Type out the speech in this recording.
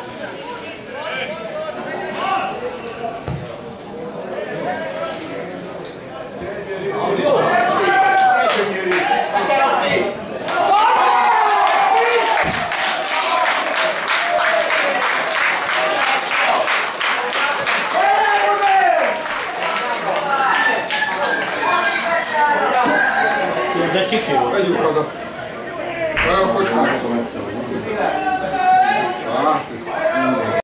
Az jó! De csikli volt. Megyünk haza. Olyan kocsmától messze vagy. Hát, ez...